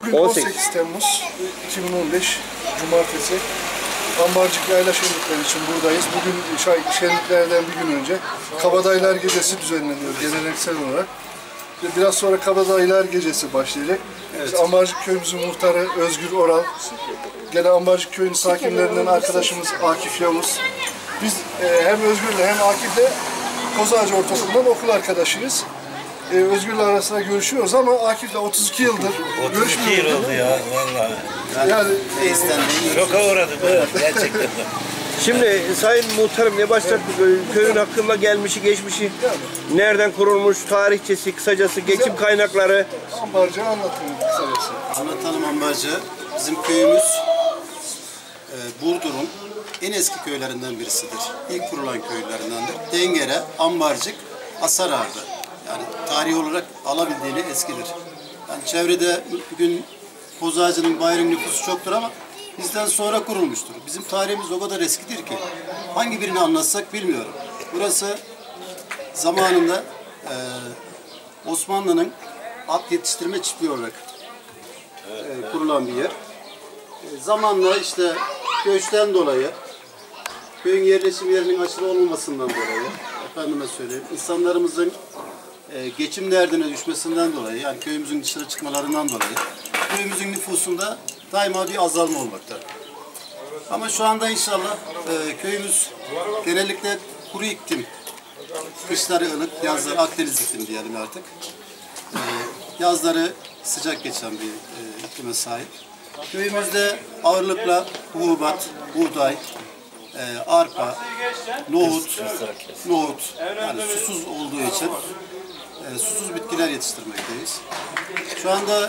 Bugün 18 Temmuz 2015 Cumartesi. Ambarcık Yayla Şenlikleri için buradayız. Bugün şenliklerden bir gün önce Kabadayılar Gecesi düzenleniyor geleneksel olarak. Biraz sonra Kabadayılar Gecesi başlayacak. Evet. Biz Ambarcık Köyümüzün muhtarı Özgür Oral, gene Ambarcık Köyü'nün sakinlerinden arkadaşımız Akif Yavuz. Biz hem Özgür'le hem Akif'le Kozağacı Ortaokulu'ndan okul arkadaşıyız. Özgür'le arasında görüşüyoruz ama Akif'le 32 yıldır görüşmüyoruz. 32 yıl oldu ya vallahi. Yani şoka uğradım gerçekten. Şimdi Sayın Muhtarım ne başlar köyün hakkında gelmişi geçmişi, nereden kurulmuş, tarihçesi, kısacası geçim kaynakları. Ambarcığı anlatın kısacası. Anlatalım Ambarcığı. Bizim köyümüz Burdur'un en eski köylerinden birisidir. İlk kurulan köylerindendir. Dengere, Ambarcık, Asarar'dı. Yani tarih olarak alabildiğini eskidir. Yani çevrede bugün Kozağacı'nın bayrın nüfusu çoktur ama bizden sonra kurulmuştur. Bizim tarihimiz o kadar eskidir ki hangi birini anlatsak bilmiyorum. Burası zamanında Osmanlı'nın at yetiştirme çiftliği olarak kurulan bir yer. Zamanla işte göçten dolayı, köyün yerleşim yerinin aşırı olmamasından dolayı, efendime söyleyeyim, insanlarımızın geçim derdine düşmesinden dolayı, yani köyümüzün dışarı çıkmalarından dolayı, köyümüzün nüfusunda daima bir azalma olmakta. Ama şu anda inşallah köyümüz genellikle kuru iklim, kışları ılık, yazları Akdeniz iklim diyelim artık. Yazları sıcak geçen bir iklime sahip. Köyümüzde ağırlıkla hububat, buğday, arpa, nohut, yani susuz olduğu için susuz bitkiler yetiştirmekteyiz. Şu anda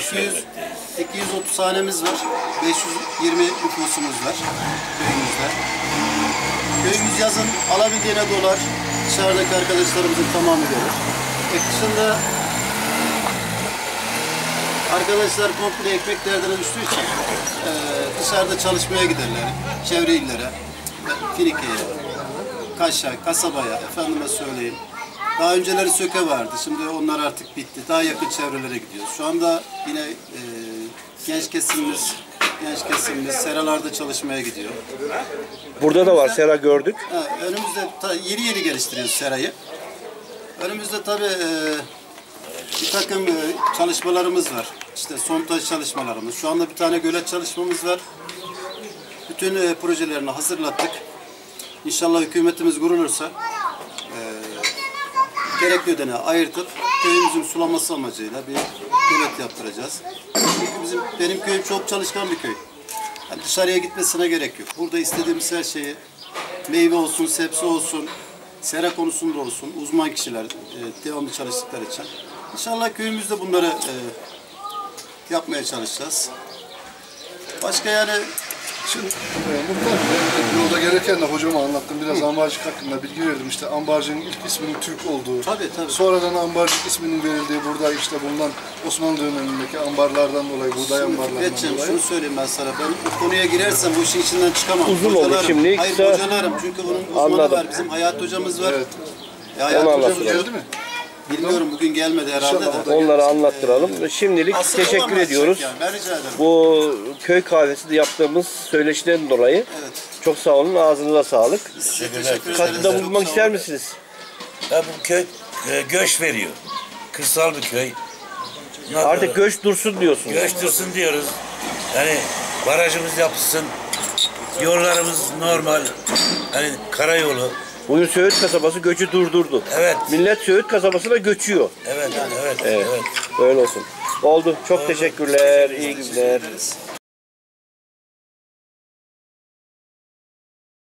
230 hanemiz var, 520 nüfusumuz var köyümüzde. Köyümüz yazın alabildiğine dolar, dışarıdaki arkadaşlarımızın tamamı gelir. Kışında arkadaşlar komple ekmek derdine düştüğü için dışarıda çalışmaya giderler, çevre illere, Finike'ye, Kaş'a, kasabaya, efendime söyleyeyim. Daha önceleri Söke vardı, şimdi onlar artık bitti. Daha yakın çevrelere gidiyoruz. Şu anda yine genç kesimimiz seralarda çalışmaya gidiyor. Burada da var, sera gördük. Önümüzde yeni geliştiriyoruz serayı. Önümüzde tabii bir takım çalışmalarımız var. İşte sondaj çalışmalarımız. Şu anda bir tane gölet çalışmamız var. Bütün projelerini hazırlattık. İnşallah hükümetimiz kurulursa gerekli ödeneği ayırtıp köyümüzün sulaması amacıyla bir gölet yaptıracağız. Çünkü benim köyüm çok çalışkan bir köy. Yani dışarıya gitmesine gerek yok. Burada istediğimiz her şeyi, meyve olsun, sebze olsun, sera konusunda olsun, uzman kişiler devamlı çalıştıkları için. İnşallah köyümüzde bunları yapmaya çalışacağız. Başka yani şimdi muhtar yolda gelirken de hocama anlattım, biraz Ambarcık hakkında bilgi verdim. İşte Ambarcık'ın ilk isminin Türk olduğu, tabii. Sonradan Ambarcık isminin verildiği, burada işte bulunan Osmanlı dönemindeki ambarlardan dolayı, buğday ambarlarından dolayı. Şunu söyleyeyim ben sana, ben bu konuya girersem bu işin içinden çıkamam. Uzun olur şimdi. Hayır bocalarım çünkü bunun uzmanı var, bizim Hayat hocamız var. Evet. Hayat hocamız geldi mi? Bilmiyorum, bugün gelmedi herhalde de. Onları anlattıralım. Şimdilik teşekkür ediyoruz. Yani, ben rica ederim. Bu köy kahvesi de yaptığımız söyleşiden dolayı çok sağ olun, ağzınıza sağlık. Katkıda bulunmak ister misiniz? Ya bu köy göç veriyor. Kırsal bir köy. Artık göç dursun diyorsun. Göç dursun diyoruz. Yani barajımız yapılsın. Yollarımız normal. Hani karayolu. Bugün Söğüt kasabası göçü durdurdu. Evet. Millet Söğüt kasabasına göçüyor. Evet. Öyle olsun. Oldu. Çok teşekkürler. İyi günler.